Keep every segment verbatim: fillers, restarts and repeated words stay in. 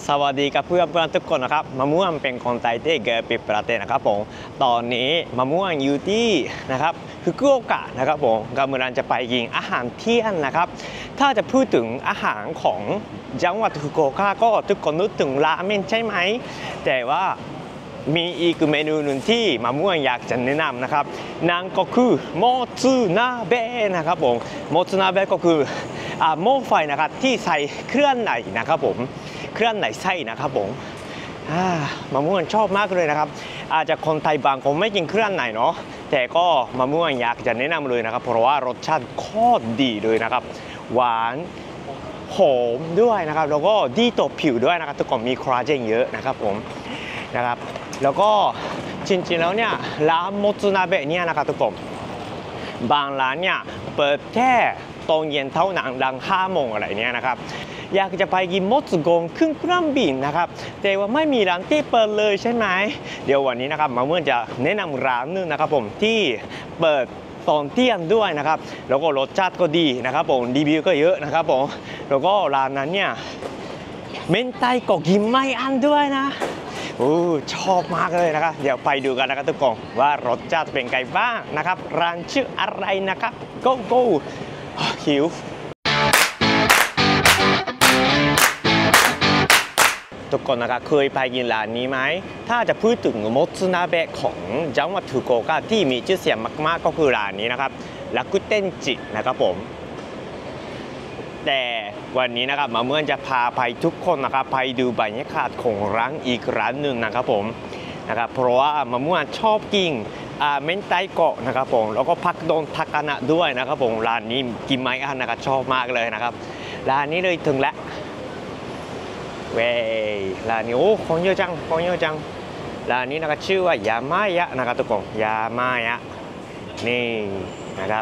สวัสดีกับเพื่อนเพื่อนทุกคนนะครับมะม่วงเป็นคนไทยที่เกิดในประเทศนะครับผมตอนนี้มะม่วงอยู่ที่นะครับฟุกุโอกะนะครับผมกำลังจะไปกินอาหารเที่ยงนะครับถ้าจะพูดถึงอาหารของจังหวัดฟุกุโอกะก็ทุกคนนึกถึงราเมงใช่ไหมแต่ว่ามีอีกเมนูหนึ่งที่มะม่วงอยากจะแนะนำนะครับนั่นก็คือโมつนาเบะนะครับผมโมつนาเบะก็คือหม้อไฟนะครับที่ใส่เครื่องในนะครับผมเครื่องในไส้นะครับผมมะม่วงชอบมากเลยนะครับอาจจะคนไทยบางคนไม่กินเครื่องในเนาะแต่ก็มะม่วงอยากจะแนะนำเลยนะครับเพราะว่ารสชาติโคตรดีเลยนะครับหวานหอมด้วยนะครับแล้วก็ดีต่อผิวด้วยนะครับทุกคนมีคอลลาเจนเยอะนะครับผมนะครับแล้วก็จริงๆแล้วเนี่ยร้านโมつนาเบะเนี่ยนะครับทุกคนบางร้านเนี่ยเปิดแค่ตอนเย็นเท่านั้นหลังห้าโมงอะไรเนี่ยนะครับอยากจะไปกินโมつกงขึ้นเครื่องบินนะครับแต่ว่าไม่มีร้านที่เปิดเลยใช่ไหมเดี๋ยววันนี้นะครับมาเมื่อจะแนะนำร้านนึงนะครับผมที่เปิดตอนเที่ยงด้วยนะครับแล้วก็รสชาติก็ดีนะครับผมรีวิวก็เยอะนะครับผมแล้วก็ร้านนั้นเนี่ยเมนไทก็กินไม่อั้นด้วยนะโอ้ชอบมากเลยนะครับเดี๋ยวไปดูกันนะครับทุกคนว่ารสชาติเป็นไงบ้างนะครับร้านชื่ออะไรนะครับ go go หิวทุกคนนะครับเคยไปกินร้านนี้ไหมถ้าจะพูดถึงโมつนาเบะของจังหวัดฟุกุโอกะที่มีชื่อเสียงมากๆก็คือร้านนี้นะครับรักุเต้นจินะครับผมแต่วันนี้นะครับมาเมื่อจะพาไปทุกคนนะครับไปดูบรรยากาศของร้านอีกร้านหนึ่งนะครับผมนะครับเพราะว่ามาเมื่อชอบกินเมนไทโกะนะครับผมแล้วก็ผักดองทาคานะด้วยนะครับผมร้านนี้กินไม่อั้นนะครับชอบมากเลยนะครับร้านนี้เลยถึงแล้วเว้ยร้านนี้โอ้คนเยอะจังคนเยอะจังร้านนี้นะครับชื่อว่ายามายะนะครับทุกคนยามายะนี่นะครับ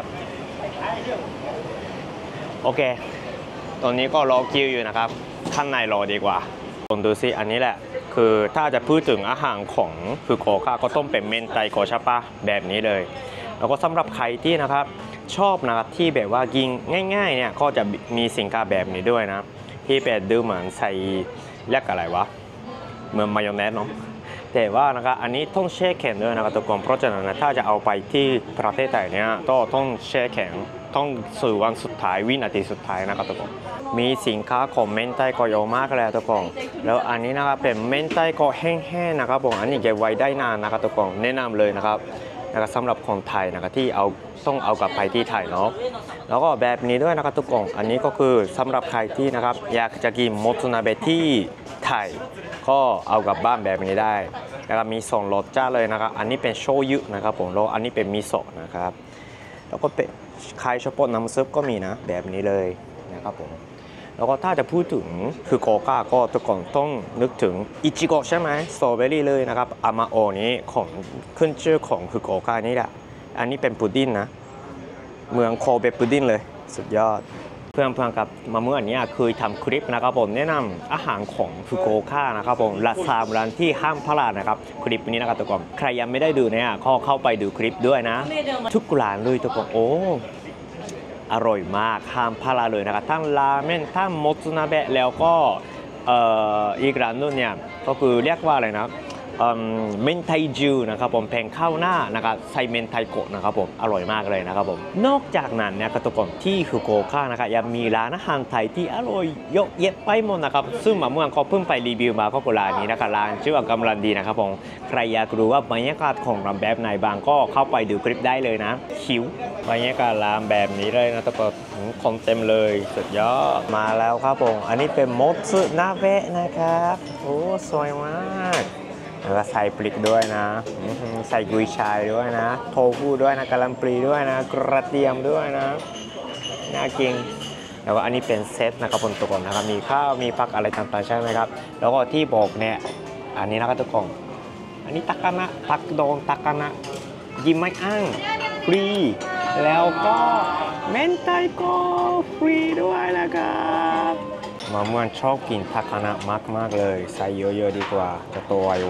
โอเคตอนนี้ก็รอคิวอยู่นะครับข้างในรอดีกว่าลองดูสิอันนี้แหละคือถ้าจะพูดถึงอาหารของฟุกุโอกะก็ต้องเป็นเมนไทโกะใช่ปะแบบนี้เลยแล้วก็สำหรับใครที่นะครับชอบนะครับที่แบบว่ากินง่ายๆเนี่ยก็จะมีสินค้าแบบนี้ด้วยนะที่เป็นดูเหมือนใส่เรียกอะไรวะเหมือนมายองเนสเนาะแต่ว่านะครับอันนี้ต้องแช่แข็งด้วยนะครับทุกคนเพราะฉะนั้นถ้าจะเอาไปที่ประเทศไทยเนี่ยก็ต้องแช่แข็งต้องสู่วันสุดท้ายวินาทีสุดท้ายนะครับทุกคนมีสินค้าของเมนไทโกะเยอะมากเลยทุกคนแล้วอันนี้นะครับเป็นเมนไทโกะแห้งๆนะครับผมอันนี้เก็บไว้ได้นานนะครับทุกคนแนะนำเลยนะครับนะครับสำหรับคนไทยนะครับที่เอาต้องเอากลับไปที่ไทยเนาะแล้วก็แบบนี้ด้วยนะครับทุกคนอันนี้ก็คือสำหรับใครที่นะครับอยากจะกินโมつนาเบะที่ไทยก็เอากลับบ้านแบบนี้ได้นะครับมีสองรสชาติเลยนะครับอันนี้เป็นโชยุนะครับผมแล้วอันนี้เป็นมิโซะนะครับแล้วก็เป็นคล้ายเฉพาะน้ำซุปก็มีนะแบบนี้เลยนะครับผมแล้วก็ถ้าจะพูดถึงฟุกุโอกะก็ทุกคนต้องนึกถึงอิจิโกะใช่ไหมสตรอเบอรี่เลยนะครับอามาโอนี้ของขึ้นชื่อของฟุกุโอกะนี่แหละอันนี้เป็นพุดดิ้งนะเมืองโคเบพุดดิ้งเลยสุดยอดเพื่อนเพื่อนครับมาเมื่อนี้เคยทำคลิปนะครับผมแนะนำอาหารของฟุกุโอกะนะครับผมร้านสามร้านที่ห้ามพลาดนะครับคลิปนี้นะครับทุกคนใครยังไม่ได้ดูเนี่ยก็เข้าไปดูคลิปด้วยนะทุกร้านเลยทุกคนโอ้อร่อยมากห้ามพลาดเลยนะครับทั้งราเมนทั้งโมつนาเบะแล้วก็อีกร้านนึงเนี่ยก็คือเรียกว่าอะไรนะเมนไทจูนะครับผมแผงข้าวหน้านะครับใส่เมนไทโกะนะครับผมอร่อยมากเลยนะครับผมนอกจากนั้นเนี่ยทุกคนที่ฟุกุโอกะนะครับยังมีร้านอาหารไทยที่อร่อยเยอะแยะไปหมดนะครับซึ่งมาเมื่อก็เพิ่งไปรีวิวมาก็คือร้านนี้นะครับร้านชื่อว่ากำลังดีนะครับผมใครอยากรู้ว่าบรรยากาศของร้านแบบไหนบางก็เข้าไปดูคลิปได้เลยนะหิวบรรยากาศร้านแบบนี้เลยนะทุกคนคนเต็มเลยสุดยอดมาแล้วครับผมอันนี้เป็นโมつนาเบะนะครับโอ้สวยมากแล้วก็ใส่ปลิกด้วยนะใส่กุยช่ายด้วยนะโทฟูด้วยนะกะหล่ำปลีด้วยนะกระเทียมด้วยนะน่ากินแล้วก็อันนี้เป็นเซตนะครับทุกคนนะครับมีข้าวมีผักอะไรต่างๆใช่ไหมครับแล้วก็ที่บอกเนี่ยอันนี้นะครับทุกคนอันนี้ตะกานะผักดองตะกานะยิ้มไม่อั้งฟรีแล้วก็เมนไทโกะฟรีด้วยนะครับมาเมื่อชอบกินทาคานะมากๆเลยใส่เยอะๆดีกว่าจะโตไว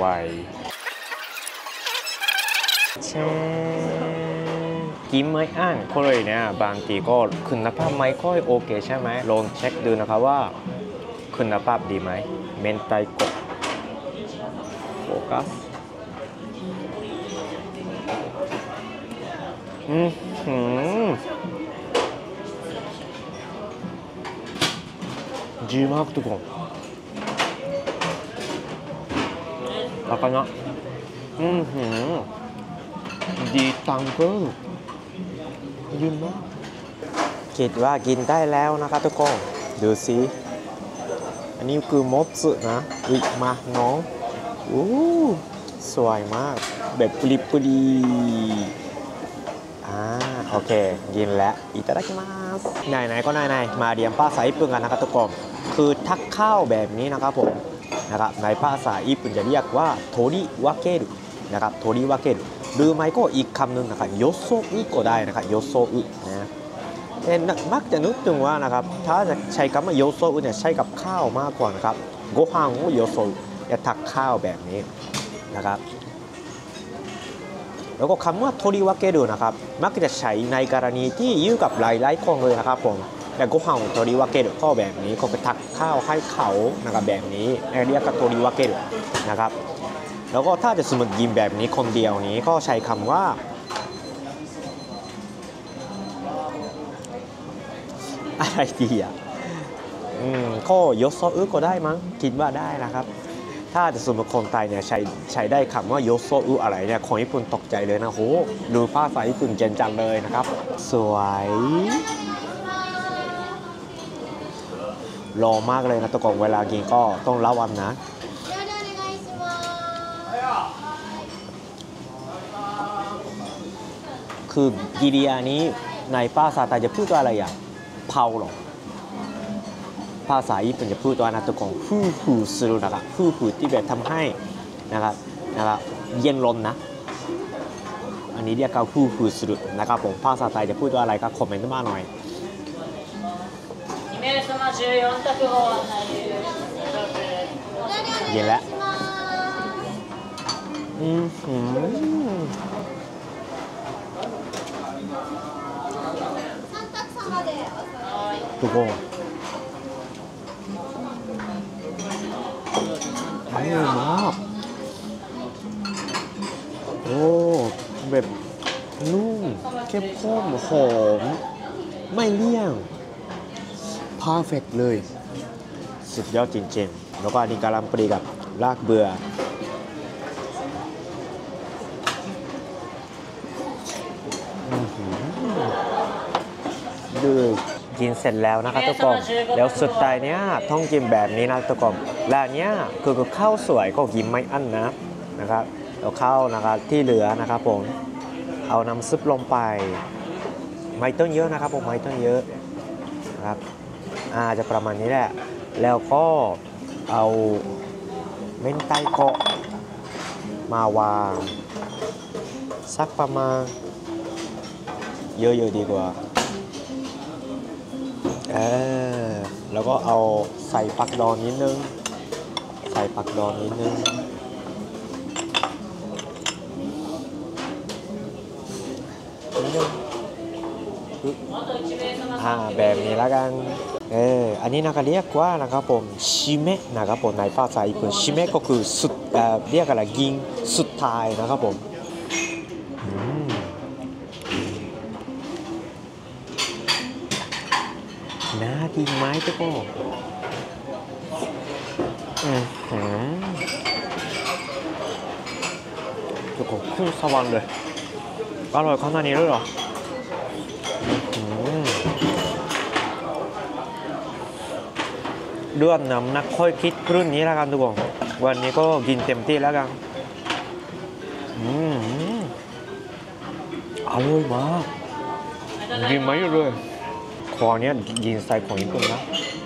ๆเช่กินไม่อั้นก็เลยเนี่ยบางทีก็คุณภาพไม่ค่อยโอเคใช่ไหมลองเช็คดูนะครับว่าคุณภาพดีไหมเมนไตโกะโฟกัสอืมหืมดีมากทุกคนแล้วก็เนาะอืมหืมดีตังเกอร์ยืนมากคิดว่ากินได้แล้วนะครับทุกคนดูสิอันนี้คือมดสึนะอีกมาน้องอู้สวยมากแบบปริปรีอ่าโอเคกินแล้วいただきますไหนๆก็ไหนๆมาเรียนภาษาญี่ปุ่นกันนะครับทุกคนคือทักข้าวแบบนี้นะครับผมนะครับในภาษาญี่ปุ่นจะเรียกว่าโทริวาเกรุนะครับโทริวาเกรุหรือไม่ก็อีกคำหนึ่งนะครับโยโซอุก็ได้นะครับโยโซอุนะเอ็นมักจะนึกถึงว่านะครับถ้าจะใช้คำว่าโยโซอุเนี่ยใช้กับข้าวมากกว่านะครับโกฮังโอโยโซจะทักข้าวแบบนี้นะครับแล้วก็คำว่าโทริวาเกรุนะครับมักจะใช้ในกรณีที่อยู่กับหลายๆคนเลยนะครับผมแต่โกฮังโทริวาเกรุก็แบบนี้ก็ไปทักข้าวให้เขานะครับแบบนี้เรียกว่าโทริวาเกรุนะครับแล้วก็ถ้าจะสมมติกินแบบนี้คนเดียวนี้ก็ใช้คำว่าอะไรดีอ่ะอืมก็ยกโซอึก็ได้มั้งคิดว่าได้นะครับถ้าจะสมมติคนไทยเนี่ยใช้ใช้ได้คำว่ายกโซอึอะไรเนี่ยคนญี่ปุ่นตกใจเลยนะโหดูภาษาญี่ปุ่นเจนจังเลยนะครับสวยรอมากเลยนะตะกอนเวลากินก็ต้องระวังนะคือกิริยานี้ในภาษาไทยจะพูดว่าอะไรอ่ะเผาหรอภาษาญี่ปุ่นจะพูดว่านะทุกคนฟูฟูするนะครับฟูฟูที่แบบทำให้นะครับนะครับเย็นร้อนนะอันนี้เรียกว่าฟูฟูするนะครับผมภาษาไทยจะพูดว่าอะไรก็คอมเมนต์มาหน่อยเย็นแล้วอืมหืมทุกคนอร่อยมากโอ้แบบนุ่มเข้มข้นหอมไม่เลี่ยงเพอร์เฟกต์เลยสุดยอดจริงๆแล้วก็อันนี้กะหล่ำปลีกับรากเบื่อดูกินเสร็จแล้วนะครับทุกคนแล้วสุดท้ายเนี้ยต้องกินแบบนี้นะทุกคนและเนี้ยคือข้าวสวยก็กินไม่อั้นนะนะครับแล้วข้าวนะครับที่เหลือนะครับผมเอาน้ำซุปลงไปไม่ต้องเยอะนะครับผมไม่ต้องเยอะนะครับอาจะประมาณนี้แหละแล้วก็เอาเมนไตโกะมาวางสักประมาณเยอะๆดีกว่าเออแล้วก็เอาใส่ปักดองนิดนึงใส่ปักดองนิดนึงนิดนึงอ่าแบบนี้แล้วกันเอออันนี้นะครับเรียกว่านะครับผมชิเมะนะครับผมในภาษาญี่ปุ่นชิเมะก็คือสุดเอ่อเรียกอะไรกินสุดท้ายนะครับผมน่ากินไหมทุกคนอืมทุกคนขึ้นสวรรค์เลยอร่อยขนาดนี้เลยเหรอเรื่องน้ำหนักค่อยคิดรุ่นนี้แล้วกันทุกคนวันนี้ก็กินเต็มที่แล้วกันอืมอร่อยมากกินไม่หยุดเลยคอเนี้ยยินใส่ของญี่ปุ่นนะ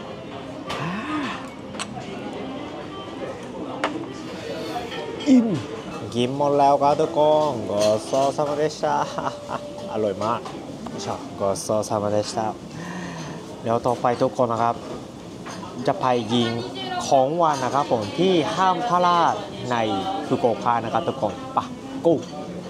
อิ่มกินหมดแล้วครับทุกคนごちそうさまでしたอร่อยมากชอบごちそうさまでしたเดี๋ยวต่อไปทุกคนนะครับจะไปยิงของหวานนะครับผมที่ห้ามพลาดในฟุกุโอกะนะครับทุกคนปะกู้ข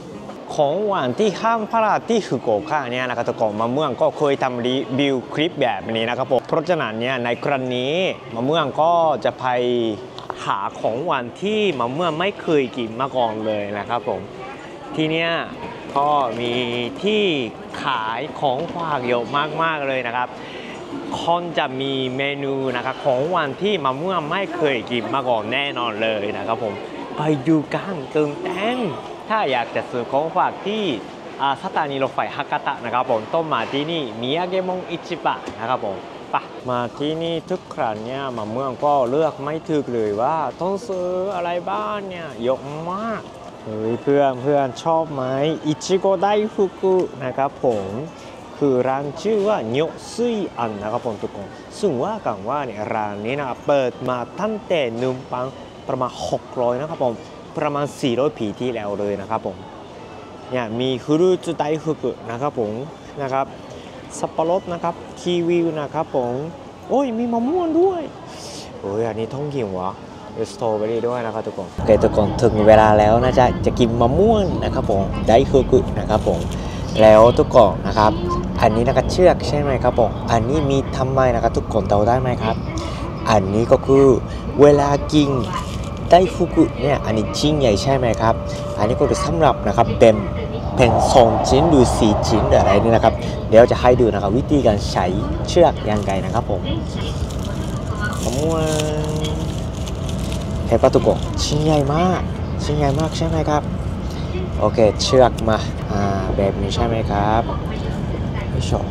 ของหวานที่ห้ามพลาดที่ฟุกุโอกะเนี่ยนะครับทุกคนมะม่วงก็เคยทำรีวิวคลิปแบบนี้นะครับผมเพราะฉะนั้นเนี่ยในครั้งนี้มะม่วงก็จะไปหาของหวานที่มะม่วงไม่เคยกินมาก่อนเลยนะครับผมที่เนี้ยก็มีที่ขายของฝากเยอะมากๆเลยนะครับคนจะมีเมนูนะครับของหวานที่มะม่วงไม่เคยกินมาก่อนแน่นอนเลยนะครับผมไปดูกันตื่นเต้นถ้าอยากจะซื้อของฝากที่สถานีรถไฟฮากาตะนะครับผมต้องมาที่นี่มิยาเกะมงอิจิบะนะครับผมปะมาที่นี่ทุกครั้งเนี่ยมะม่วงก็เลือกไม่ถูกเลยว่าต้องซื้ออะไรบ้างเนี่ยเยอะมากเฮ้ยเพื่อนเพื่อนชอบไหมอิจิโกไดฟุกุนะครับผมคือร้านชื่อว่าโยซุยอันนะครับผมทุกคนซึ่งว่ากันว่าเนี่ยร้านนี้นะเปิดมาตั้งแต่หนึ่งปังประมาณหกร้อยนะครับผมประมาณสี่ร้อยปีที่แล้วเลยนะครับผมเนี่ยมีฟรุตไดฟุกุนะครับผมนะครับสับปะรดนะครับคีวีนะครับผมโอ้ยมีมะม่วงด้วยโอ้ยอันนี้ท้องกินวะสตรอเบอรี่ด้วยนะครับทุกคนโอเคทุกคนถึงเวลาแล้วนะจ๊ะจะกินมะม่วงนะครับผมไดฟุกุนะครับผมแล้วทุกคนนะครับอันนี้นะครับเชือกใช่ไหมครับผมอันนี้มีทำไมนะครับทุกคนเดาได้ไหมครับอันนี้ก็คือเวลากินไดฟุกุเนี่ยอันนี้ชิ้นใหญ่ใช่ไหมครับอันนี้ก็จะสำหรับนะครับเป็นเป็นสองชิ้นหรือสี่ชิ้นอะไรนี่นะครับเดี๋ยวจะให้ดูนะครับวิธีการใช้เชือกยังไงนะครับผมมะม่วงเห็นปะทุกคนชิ้นใหญ่มากชิ้นใหญ่มากใช่ไหมครับโอเคเชือกมาอ่าแบบนี้ใช่ไหมครับไม่ชอบ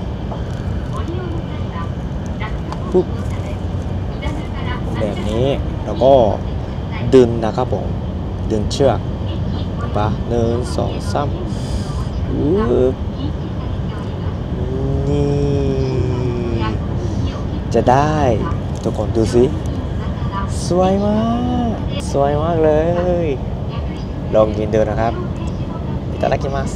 ปุ๊บแบบนี้แล้วก็ดึงนะครับผมดึงเชือกปะหนึ่งสองสามนี่จะได้ทุกคนดูสิสวยมากสวยมากเลยลองกินดูนะครับいただきます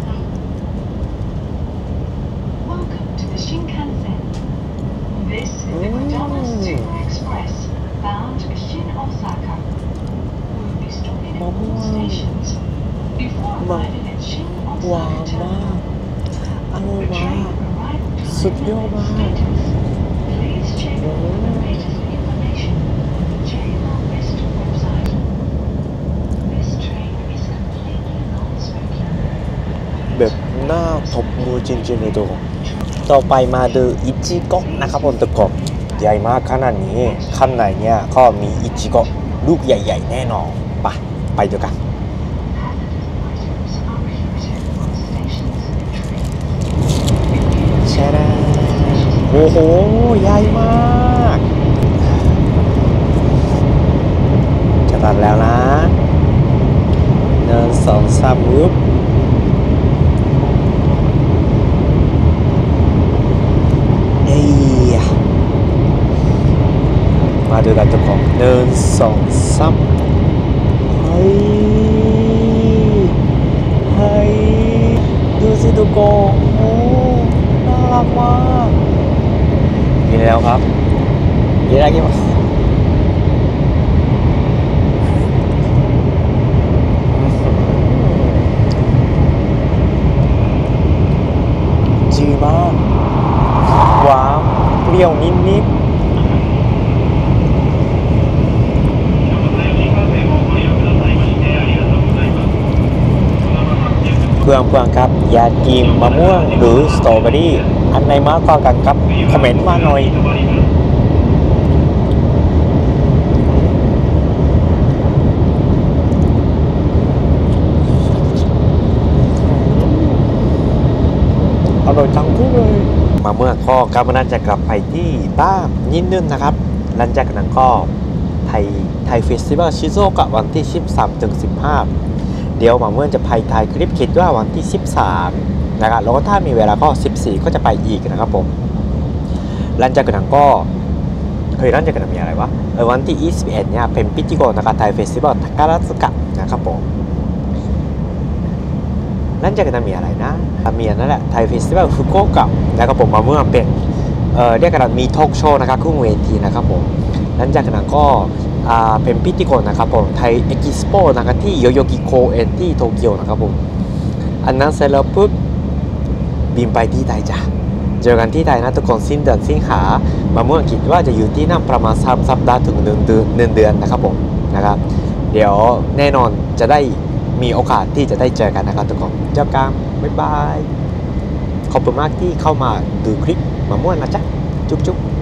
มะม่วงมันหวานมากอร่อยมากสุดยอดมากแบบหน้าทบมือจริงๆเลยทุกคนต่อไปมาดูอิจิโกะนะครับผมทุกคนใหญ่มากขนาดนี้ข้างในเนี่ยก็มีอิจิโกะลูกใหญ่ๆแน่นอนไปไปดูกันแช่ได้โอ้โหใหญ่มากจะตัดแล้วนะหนึ่งสองสามปุ๊บมาดูกันทุกคนหนึ่งสองสามเฮ้ยเฮ้ยดูสิทุกคนโอ้น่ารักมากกินแล้วครับกินอะไรกินมาจืดมากหวานเปรี้ยวนิดๆเพื่อนเพื่อนครับอยากกินมะม่วงหรือสตรอเบอรี่อันไหนมากกว่ากันครับคอมเมนต์มาหน่อยอร่อยจังทุกเลยมะม่วงก็กำลังจะกลับไปที่บ้านนิดนึงนะครับหลังจากนั้นก็ไทยไทยเฟสติวัลชิโซกะวันที่สิบสามถึงสิบห้าเดี๋ยวมาเมื่อจะไปถ่ายคลิปคิดว่าวันที่สิบสามนะครับแล้วก็ถ้ามีเวลาก็สิบสี่ก็จะไปอีกนะครับผมหลังจากนั้นก็เฮ้ยหลังจากนั้นมีอะไรวะเออวันที่ยี่สิบเอ็ดเนี่ยเป็นพิธีกรนะครับไทยเฟสติวัลทาการาสึกะนะครับผมหลังจากนั้นมีอะไรนะมีอันนั่นแหละไทยเฟสติวัลฟุกุโอกะนะครับผมมาเมื่อเป็นเออเรียกกันมีทอล์กโชว์นะครับคู่เวทีนะครับผมหลังจากนั้นก็เป็นพิธีกรนะครับผมไทยเอ็กซ์โปนะครับที่โยโยกิโคเอ็นที่โตเกียวนะครับผมอันนั้นเสร็จแล้วปุ๊บบินไปที่ไทยจ้ะเจอกันที่ไทยนะทุกคนสิ้นเดือนสิงหามะม่วงคิดว่าจะอยู่ที่นั่นประมาณสามสัปดาห์ถึงหนึ่งเดือนหนึ่งเดือนนะครับผมนะครับเดี๋ยวแน่นอนจะได้มีโอกาสที่จะได้เจอกันนะครับทุกคนเจอกันบ๊ายบายขอบคุณมากที่เข้ามาดูคลิปมะม่วงนะจ๊ะจุ๊บจุ๊บ